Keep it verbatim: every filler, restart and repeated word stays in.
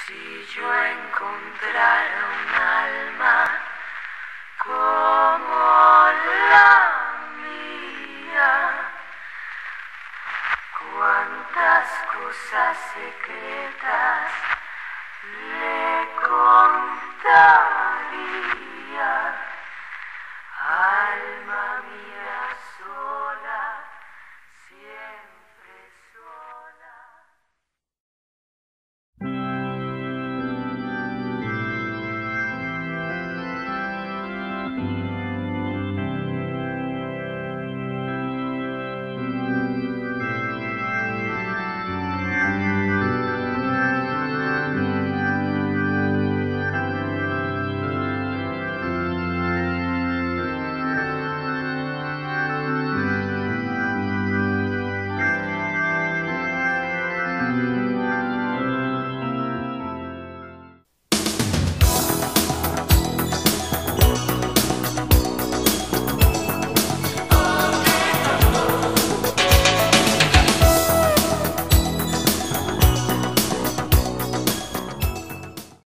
Si yo encontrara un alma como la mía, cuántas cosas secretas le contaría.